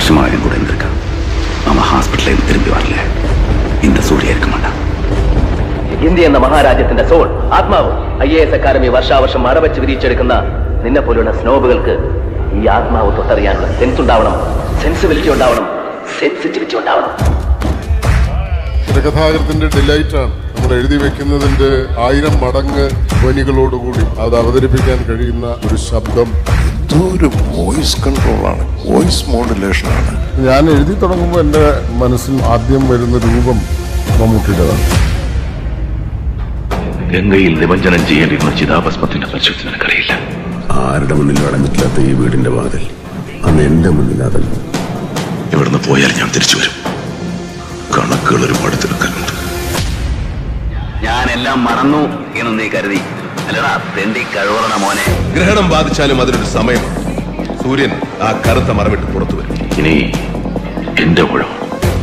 வருஷமாக என் கூட இருந்திருக்கான். அவன் ஹாஸ்பிட்டலில் திரும்பி வரல. இந்த சூழ்நிலை இருக்க மாட்டான். ഇന്ത്യ എന്ന മഹാരാജ്യത്തിന്റെ സോൾ ആത്മാവ് IAS അക്കാദമി വർഷാവർഷം അറവച്ച് വിരിച്ചെടുക്കുന്ന നിന്നെ പോലുള്ള സ്നോബുകൾക്ക് ഈ ആത്മാവ് തൊട്ടറിയാനുള്ള സെൻസ് ഉണ്ടാവണം, സെൻസിബിലിറ്റി ഉണ്ടാവണം, സെൻസിറ്റിവിറ്റി ഉണ്ടാവണം. തിരക്കഥാകൃത്തിന്റെ ഡിലൈറ്റാണ് നമ്മൾ എഴുതി വെക്കുന്നതിന്റെ 1000 മടങ്ങ് ധ്വനികളോടുകൂടി അത് അവതരിപ്പിക്കാൻ കഴിയുന്ന ഒരു ശബ്ദം. ഇതൊരു വോയിസ് കൺട്രോളാണ്, വോയിസ് മോഡുലേഷനാണ്. ഞാൻ എഴുതി തുടങ്ങുമ്പോൾ എൻ്റെ മനസ്സിൽ ആദ്യം വരുന്ന രൂപം മമ്മൂട്ടിയുടേതാണ്. ഗംഗയിൽ നിമഞ്ജനം ചെയ്യേണ്ടിരുന്ന ചിതാഭസ്മത്തിന്റെ പരിശുദ്ധി നിനക്കറിയില്ല. ആരുടെ മുന്നിലും അടങ്ങില്ലാത്ത ഈ വീടിന്റെ വാതിൽ അന്ന് എന്റെ മുന്നിൽ അതല്ല. ഇവിടുന്ന് പോയാൽ ഞാൻ തിരിച്ചു വരും. കണക്കുകൾ ഒരുപാട് തീർക്കാനുണ്ട്. ഞാനെല്ലാം മറന്നു എന്ന് നീ കരുതി അല്ലടാ തെണ്ടി കഴിവറണ മോനെ. ഗ്രഹണം ബാധിച്ചാലും അതിനൊരു സമയമാണ്. സൂര്യൻ ആ കറുത്ത മറവിട്ട് പുറത്തു വരും. ഇനി എന്റെ കുഴം.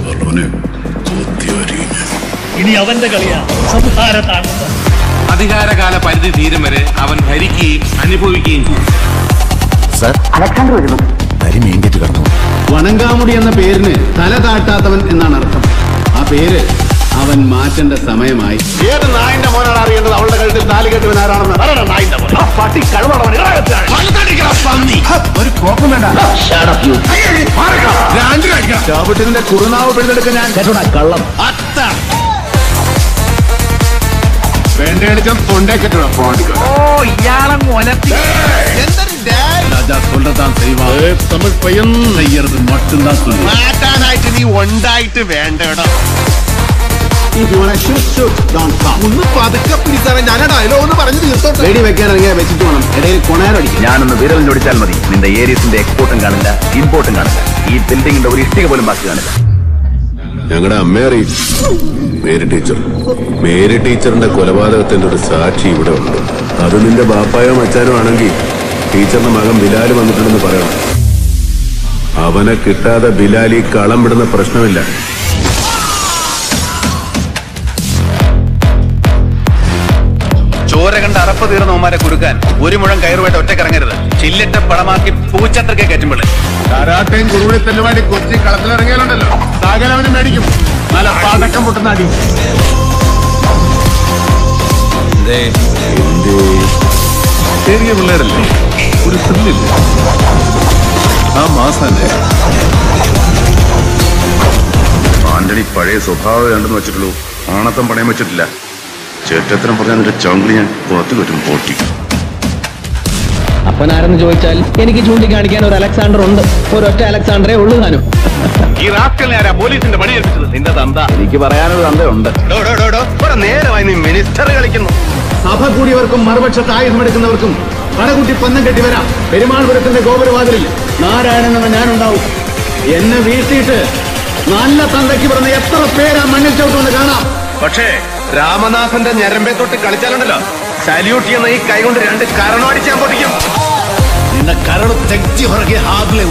ഇനി അവന്റെ കളിയാ സംഹാരത്താണ്. അധികാരകാല പരിധി തീരും വരെ അവൻ ഭരിക്കുകയും അനുഭവിക്കുകയും ചെയ്യും. അലക്സാണ്ടർ വരുന്നു. വണങ്കാമുടി എന്ന പേരിന് തല താട്ടാത്തവൻ എന്നാണ് അർത്ഥം. ആ പേര് അവൻ മാറ്റേണ്ട സമയമായി. ഏത് നായിന്റെ മോനാണ് അറിയേണ്ടത് അവളുടെ കഴുത്തിൽ താലി കെട്ടുവൻ ആരാണെന്ന്? പട്ടി ഒരു കോപ്പം വേണ്ട. ചാവിട്ടിന്റെ കുറുനാവ് പിഴുതെടുക്കാൻ ഞാൻ കള്ളം വേണ്ട അടിച്ചാൽ തൊണ്ടേ കെട്ടണം. മാറ്റാനായിട്ട് നീ ഉണ്ടായിട്ട് വേണ്ടടാ. ഒന്ന് പതുക്കെ പിടിച്ചാൽ ഞാൻ ഡയലോഗ് ഒന്ന് പറഞ്ഞു തീർത്തോട്ടെ. വെടി വെക്കാൻ ഇറങ്ങിയാൽ വെച്ചിട്ട് വേണം ഇടയിൽ കൊണയാലടിക്കും. ഞാനൊന്ന് വിരൽ ഞൊടിച്ചാൽ മതി. നിന്റെ ഏരിയസിന്റെ എക്സ്പോർട്ടും കാണില്ല, ഇമ്പോർട്ടും കാണില്ല. ഈ ബിൽഡിങ്ങിന്റെ ഒരു ഇഷ്ടിക പോലും ബാക്കി കാണില്ല. ഞങ്ങളുടെ അമ്മയറി മേരി ടീച്ചറിന്റെ കൊലപാതകത്തിന്റെ ഒരു സാക്ഷി ഇവിടെ ഉണ്ട്. അത് നിന്റെ ബാപ്പായോ മച്ചാനോ ആണെങ്കിൽ ടീച്ചറിന്റെ മകൻ ബിലാൽ വന്നിട്ടുണ്ടെന്ന് പറയണം. അവനെ കിട്ടാതെ ബിലാലി കളം വിടുന്ന പ്രശ്നമില്ല. ചോര കണ്ട് അറപ്പ് തീർന്നവന്മാരെ കുടുക്കാൻ ഒരു മുഴം കയറുമായിട്ട് ഒറ്റക്കിറങ്ങരുത്. ചില്ലിട്ട പടമാക്കി പൂച്ചത്രക്കെ കയറ്റുമ്പോൾ കരാട്ടയും കുറുവിളി തെല്ലുമാടി കൊച്ചി കളത്തിലിറങ്ങിയാലുണ്ടല്ലോ സകലവനും മേടിക്കും. നല്ല പടക്കം പൊട്ടുന്ന അടി. ചെറിയ പിള്ളേരല്ലേ, ഒരു ത്രില്ലില്ല. ആ മാസല്ലേ ആന്റണി പഴയ സ്വഭാവം കണ്ടെന്ന് വെച്ചിട്ടുള്ളൂ. ആണത്തം പണയം വെച്ചിട്ടില്ല. ചേട്ടത്തിനും പറഞ്ഞ നിന്റെ ചങ്കിളി ഞാൻ പുറത്തു വരും പൊട്ടി. അപ്പനാരെന്ന് ചോദിച്ചാൽ എനിക്ക് ചൂണ്ടിക്കാണിക്കാൻ ഒരു അലക്സാണ്ടർ ഉണ്ട്. ഒരൊറ്റ അലക്സാണ്ടറേ ഉള്ളൂ താനും. ഈ റാസ്കലിനെ ആരാ പോലീസിന്റെ പണി ഏൽപ്പിച്ചത്? നിന്റെ തന്ത. എനിക്ക് പറയാനൊരു തന്തയുണ്ട്. നേരമായി നീ മിനിസ്റ്റർ കളിക്കുന്നു. സഭ കൂടിയവർക്കും മറുപക്ഷത്ത് ആയുധമെടുക്കുന്നവർക്കും കടകുട്ടി പന്നം കെട്ടി വരാം. പെരുമാൾപുരത്തിന്റെ ഗോപുരവാതിലിൽ നാരായണൻ എന്ന ഞാനുണ്ടാവും. എന്നെ വീഴ്ത്തിയിട്ട് നല്ല തന്തയ്ക്ക് പറഞ്ഞ എത്ര പേരാ മണ്ണിൽ ചവിട്ടുമെന്ന് കാണാം. പക്ഷേ രാമനാഥന്റെ ഞരമ്പെ തൊട്ട് കളിച്ചാലുണ്ടല്ലോ, സല്യൂട്ട് ചെയ്യുന്ന ഈ കൈ കൊണ്ട് 2 കരണം അടിച്ചാൻ പൊട്ടിക്കും. നിന്നെ കരട് തെറ്റി പുറകെ ഹാബിലെ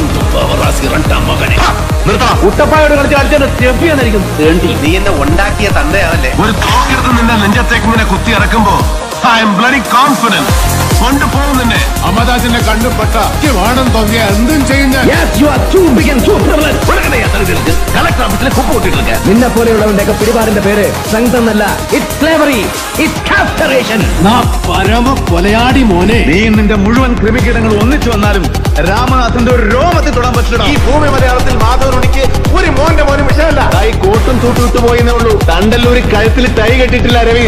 കുട്ടപ്പായോട് കളിച്ചായിരിക്കും. നീ എന്നെ ഉണ്ടാക്കിയ തന്തയാണല്ലേ. ഒരു തോക്കെടുത്ത് നിന്റെ നെഞ്ചത്തേക്ക് ഇങ്ങനെ കുത്തി ഇറക്കുമ്പോ ഐ എം ബ്ലഡി കോൺഫിഡന്റ്. കൊണ്ടുപോകും നിന്നെ. അമദാസിന്റെ കണ്ടുപെട്ട വേണം തോന്നിയ എന്തും ചെയ്യും ഞാൻ. നിന്നെ പോലെയുള്ളവന്റെ ഒക്കെ പിടിപാടിന്റെ പേര് സ്ട്രെങ്ത് എന്നല്ല, ഇറ്റ്സ് സ്ലേവറി, ഇറ്റ്സ് കാസ്റ്ററേഷൻ. പരമ കൊലയാടി മോനെ. നീ നിന്റെ മുഴുവൻ ക്രിമികീടങ്ങൾ ഒന്നിച്ചു വന്നാലും രാമനാഥന്റെ ഒരു രോമത്തിൽ തൊടാൻ പറ്റില്ല. ഈ ഭൂമി മലയാളത്തിൽ മാധവനുണിക്ക് ഒരു മോന്റെ മോനും വിഷയമല്ല. ഈ കോട്ടും തൂട്ടും ഇട്ടു പോയെന്നേ ഉള്ളൂ. തണ്ടല്ലൂരി കഴുത്തിൽ ടൈ കെട്ടിട്ടില്ല രവി.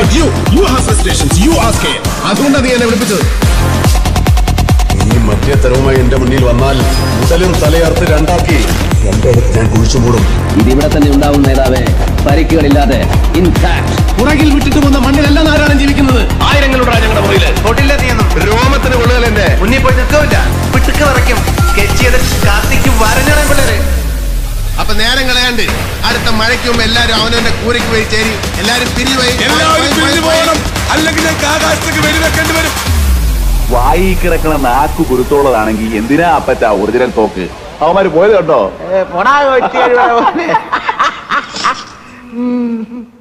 അതുകൊണ്ടാണ് നീ എന്നെ വിളിപ്പിച്ചത്. ഈ മധ്യത്തരവുമായി എന്റെ മുന്നിൽ വന്നാൽ മുതലും തലയർത്ത് രണ്ടാക്കി എന്റെ അടുത്ത് ഞാൻ കുഴിച്ചു മൂടും. ഇതിവിടെ തന്നെ ഉണ്ടാവും നേതാവേ, പരിക്കുകളില്ലാതെ ഇൻടാക്ട്. പുറകിൽ വിട്ടിട്ട് വന്ന മണ്ണിലല്ല നാരായണൻ ജീവിക്കുന്നത്. ആയിരങ്ങളുണ്ടാ ഞങ്ങളുടെ മുറിയില്. തൊട്ടില്ല നീയൊന്നും. രോമത്തിന് കൊള്ളുകൾ എന്റെ മുന്നിൽ പോയി നിൽക്കില്ല. പിട്ടുക്ക് നിറയ്ക്കും. സ്കെച്ച് ചെയ്ത് കാത്തിക്ക് വരഞ്ഞാണ് പിള്ളേര്. അപ്പൊ നേരം കളയാണ്ട് അടുത്ത മഴയ്ക്ക് മുമ്പ് എല്ലാരും അവനവന്റെ കൂരയ്ക്ക് പോയി ചേരി. എല്ലാരും പിരിഞ്ഞു പോകണം, അല്ലെങ്കിൽ ആകാശത്തേക്ക് വെടിവെക്കേണ്ടി വരും. വായി കിടക്കണ നാക്കു കുരുത്തോളതാണെങ്കിൽ എന്തിനാ അപ്പറ്റ ഒറിജിനൽ തോക്ക്? അവന്മാര് പോയത് കേട്ടോ.